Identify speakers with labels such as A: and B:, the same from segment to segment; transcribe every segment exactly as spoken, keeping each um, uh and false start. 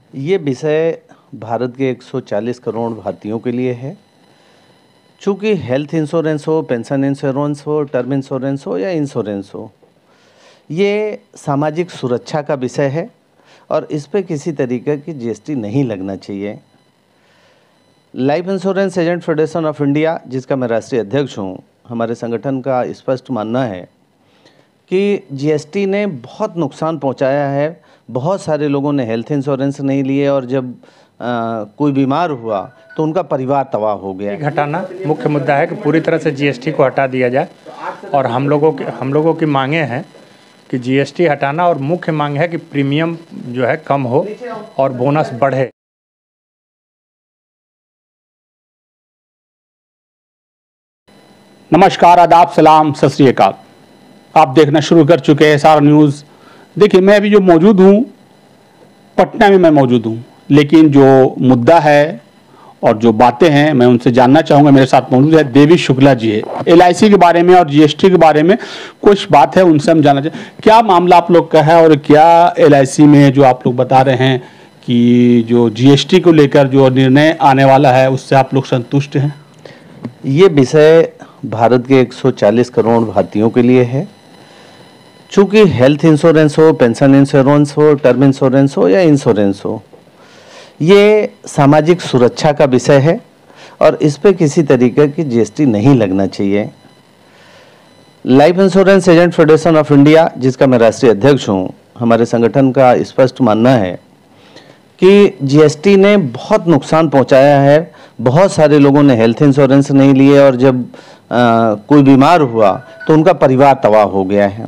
A: ये विषय भारत के एक सौ चालीस करोड़ भारतीयों के लिए है। चूँकि हेल्थ इंश्योरेंस हो, पेंशन इंश्योरेंस हो, टर्म इंश्योरेंस हो या इंश्योरेंस हो, ये सामाजिक सुरक्षा का विषय है और इस पे किसी तरीके की जीएसटी नहीं लगना चाहिए। Life insurance agent federation of India, जिसका मैं राष्ट्रीय अध्यक्ष हूँ, हमारे संगठन का स्पष्ट मानना है कि जीएसटी ने बहुत नुकसान पहुंचाया है। बहुत सारे लोगों ने हेल्थ इंश्योरेंस नहीं लिए और जब आ, कोई बीमार हुआ तो उनका परिवार तबाह हो गया।
B: हटाना मुख्य मुद्दा है कि पूरी तरह से जीएसटी को हटा दिया जाए और हम लोगों की हम लोगों की मांगे हैं कि जीएसटी हटाना, और मुख्य मांग है कि प्रीमियम जो है कम हो और बोनस बढ़े।
C: नमस्कार, आदाब, सलाम, सत श्री अकाल। आप देखना शुरू कर चुके हैं एसआर न्यूज़। देखिए, मैं अभी जो मौजूद हूँ पटना में मैं मौजूद हूँ, लेकिन जो मुद्दा है और जो बातें हैं मैं उनसे जानना चाहूँगा। मेरे साथ मौजूद है देवी शुक्ला जी है। एलआईसी के बारे में और जीएसटी के बारे में कुछ बात है, उनसे हम जानना चाहें क्या मामला आप लोग का है और क्या एलआईसी में जो आप लोग बता रहे हैं कि जो जीएसटी को लेकर जो निर्णय आने वाला है उससे आप लोग संतुष्ट हैं?
A: ये विषय भारत के एक सौ चालीस करोड़ भारतीयों के लिए है। चूँकि हेल्थ इंश्योरेंस हो, पेंशन इंश्योरेंस हो, टर्म इंश्योरेंस हो या इंश्योरेंस हो, ये सामाजिक सुरक्षा का विषय है और इस पे किसी तरीके की जीएसटी नहीं लगना चाहिए। Life insurance agent federation of India, जिसका मैं राष्ट्रीय अध्यक्ष हूँ, हमारे संगठन का स्पष्ट मानना है कि जीएसटी ने बहुत नुकसान पहुंचाया है। बहुत सारे लोगों ने हेल्थ इंश्योरेंस नहीं लिए और जब आ, कोई बीमार हुआ तो उनका परिवार तबाह हो गया है।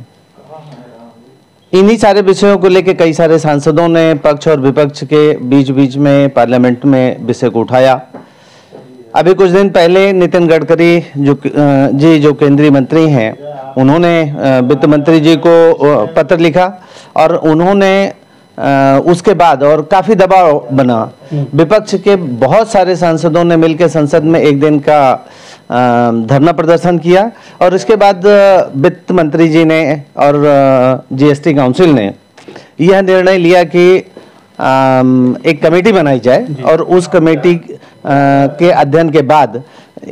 A: इन्हीं सारे विषयों को लेकर कई सारे सांसदों ने पक्ष और विपक्ष के बीच बीच में पार्लियामेंट में विषय को उठाया। अभी कुछ दिन पहले नितिन गडकरी जो जी जो केंद्रीय मंत्री हैं, उन्होंने वित्त मंत्री जी को पत्र लिखा और उन्होंने उसके बाद और काफ़ी दबाव बना। विपक्ष के बहुत सारे सांसदों ने मिलकर संसद में एक दिन का धरना प्रदर्शन किया और इसके बाद वित्त मंत्री जी ने और जीएसटी काउंसिल ने यह निर्णय लिया कि एक कमेटी बनाई जाए और उस कमेटी के अध्ययन के बाद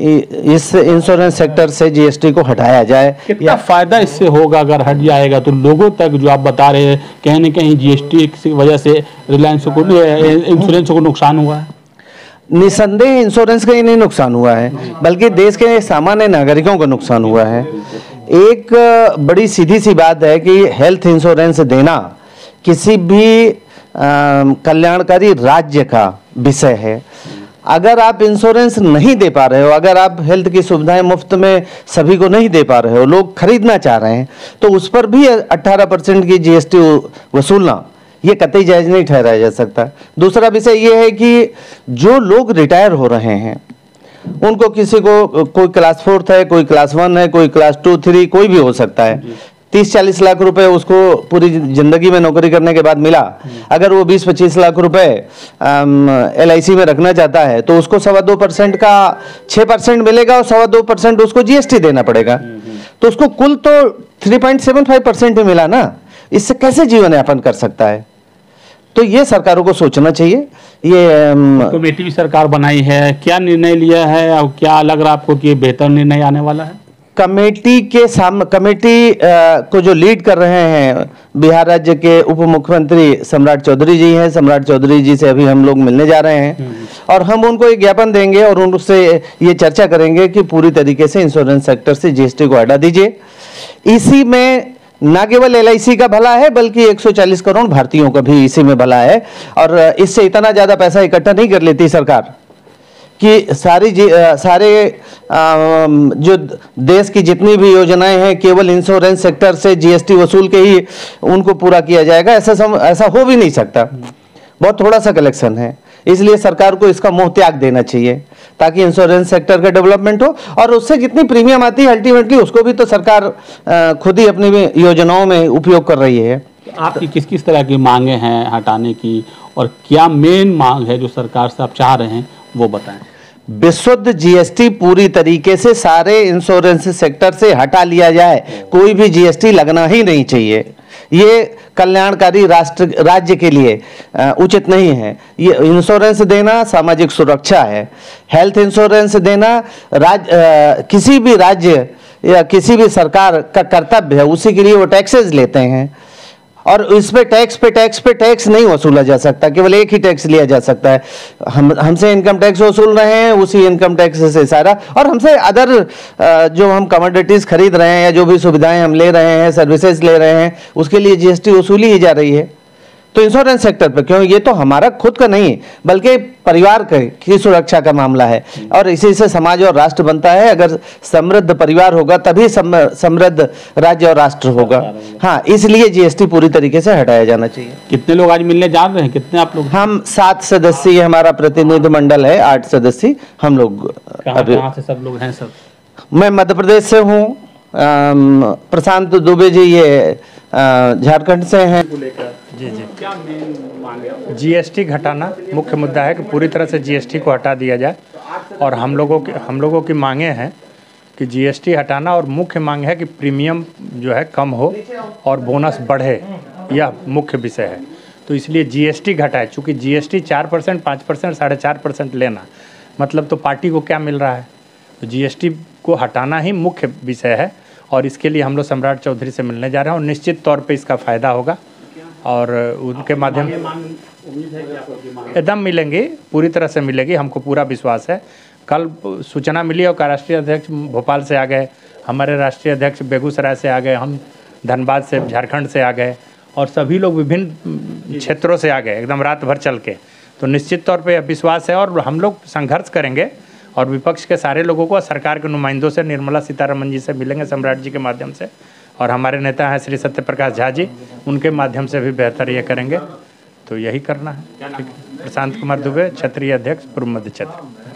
A: इस इंश्योरेंस सेक्टर से जीएसटी को हटाया जाए।
C: कितना फायदा इससे होगा अगर हट जाएगा तो लोगों तक? जो आप बता रहे हैं कहीं न कहीं जीएसटी की वजह से रिलायंस को, इंश्योरेंस को नुकसान हुआ है।
A: निसंदेह इंश्योरेंस का ही नहीं नुकसान हुआ है, बल्कि देश के सामान्य नागरिकों को नुकसान हुआ है। एक बड़ी सीधी सी बात है कि हेल्थ इंश्योरेंस देना किसी भी कल्याणकारी राज्य का विषय है। अगर आप इंश्योरेंस नहीं दे पा रहे हो, अगर आप हेल्थ की सुविधाएं मुफ्त में सभी को नहीं दे पा रहे हो, लोग खरीदना चाह रहे हैं, तो उस पर भी अठारह परसेंट की जीएसटी वसूलना ये कतई जायज नहीं ठहराया जा सकता। दूसरा विषय ये है कि जो लोग रिटायर हो रहे हैं उनको, किसी को कोई क्लास फोर्थ है, कोई क्लास वन है, कोई क्लास टू थ्री, कोई भी हो सकता है, तीस चालीस लाख रुपए उसको पूरी जिंदगी में नौकरी करने के बाद मिला। अगर वो बीस पच्चीस लाख रुपए एलआईसी में रखना चाहता है तो उसको सवा दो परसेंट का छः परसेंट मिलेगा और सवा दो परसेंट उसको जीएसटी देना पड़ेगा। तो उसको कुल तो three point seven five percent ही मिला ना। इससे कैसे जीवन यापन कर सकता है? तो ये सरकारों को सोचना चाहिए। ये
C: कमेटी भी सरकार बनाई है, क्या निर्णय लिया है और क्या लग रहा है आपको कि बेहतर निर्णय आने वाला है?
A: कमेटी के सामने, कमेटी को जो लीड कर रहे हैं बिहार राज्य के उप मुख्यमंत्री सम्राट चौधरी जी हैं। सम्राट चौधरी जी से अभी हम लोग मिलने जा रहे हैं और हम उनको एक ज्ञापन देंगे और उनसे ये चर्चा करेंगे कि पूरी तरीके से इंश्योरेंस सेक्टर से जीएसटी को हटा दीजिए। इसी में न केवल एलआईसी का भला है बल्कि एक सौ चालीस करोड़ भारतीयों का भी इसी में भला है। और इससे इतना ज़्यादा पैसा इकट्ठा नहीं कर लेती सरकार कि सारी सारे आ, जो देश की जितनी भी योजनाएं हैं केवल इंश्योरेंस सेक्टर से जीएसटी वसूल के ही उनको पूरा किया जाएगा। ऐसा सम, ऐसा हो भी नहीं सकता। बहुत थोड़ा सा कलेक्शन है, इसलिए सरकार को इसका मोह त्याग देना चाहिए ताकि इंश्योरेंस सेक्टर का डेवलपमेंट हो और उससे जितनी प्रीमियम आती है अल्टीमेटली उसको भी तो सरकार खुद ही अपनी योजनाओं में उपयोग कर रही है।
C: आपकी किस किस तरह की मांगे हैं हटाने की और क्या मेन मांग है जो सरकार से आप चाह रहे हैं वो बताएं।
A: विशुद्ध जीएसटी पूरी तरीके से सारे इंश्योरेंस सेक्टर से हटा लिया जाए, कोई भी जीएसटी लगना ही नहीं चाहिए। ये कल्याणकारी राष्ट्र राज्य के लिए उचित नहीं है। ये इंश्योरेंस देना सामाजिक सुरक्षा है। हेल्थ इंश्योरेंस देना राज्य किसी भी राज्य या किसी भी सरकार का कर्तव्य है, उसी के लिए वो टैक्सेस लेते हैं और इस पे टैक्स पे टैक्स पे टैक्स नहीं वसूला जा सकता, केवल एक ही टैक्स लिया जा सकता है। हम हमसे इनकम टैक्स वसूल रहे हैं, उसी इनकम टैक्स से सारा, और हमसे अदर जो हम कमोडिटीज खरीद रहे हैं या जो भी सुविधाएं हम ले रहे हैं, सर्विसेज ले रहे हैं, उसके लिए जीएसटी वसूली ही जा रही है। तो इंश्योरेंस सेक्टर पर क्यों? ये तो हमारा खुद का नहीं बल्कि परिवार की सुरक्षा का मामला है और इसी से समाज और राष्ट्र बनता है। अगर समृद्ध परिवार होगा तभी समृद्ध राज्य और राष्ट्र होगा। हाँ, इसलिए जीएसटी पूरी तरीके से हटाया जाना चाहिए।
C: कितने लोग आज मिलने जा रहे हैं? कितने आप लोग?
A: हम सात सदस्यीय हमारा प्रतिनिधि मंडल है, आठ सदस्य हम लोग।
C: कहाँ से सब लोग हैं? सब
A: मैं मध्य प्रदेश से हूँ, प्रशांत दुबे जी ये झारखंड से हैं।
B: जी जी क्या मेन जीएसटी घटाना मुख्य मुद्दा है कि पूरी तरह से जीएसटी को हटा दिया जाए और हम लोगों की हम लोगों की मांगे हैं कि जीएसटी हटाना और मुख्य मांग है कि प्रीमियम जो है कम हो और बोनस बढ़े, यह मुख्य विषय है। तो इसलिए जीएसटी घटाए, चूँकि जीएसटी चार परसेंट पाँच परसेंट साढ़े चार परसेंट लेना मतलब तो पार्टी को क्या मिल रहा है। तो जीएसटी को हटाना ही मुख्य विषय है और इसके लिए हम लोग सम्राट चौधरी से मिलने जा रहे हैं और निश्चित तौर पे इसका फ़ायदा होगा और उनके माध्यम एकदम मिलेंगी, पूरी तरह से मिलेगी, हमको पूरा विश्वास है। कल सूचना मिली और राष्ट्रीय अध्यक्ष भोपाल से आ गए, हमारे राष्ट्रीय अध्यक्ष बेगूसराय से आ गए, हम धनबाद से झारखंड से आ गए और सभी लोग विभिन्न क्षेत्रों से आ गए एकदम रात भर चल के। तो निश्चित तौर पे विश्वास है और हम लोग संघर्ष करेंगे और विपक्ष के सारे लोगों को सरकार के नुमाइंदों से, निर्मला सीतारमन जी से मिलेंगे सम्राट जी के माध्यम से और हमारे नेता हैं श्री सत्यप्रकाश झा जी, उनके माध्यम से भी बेहतर ये करेंगे। तो यही करना है। प्रशांत कुमार दुबे, क्षेत्रीय अध्यक्ष पूर्व मध्य क्षेत्र।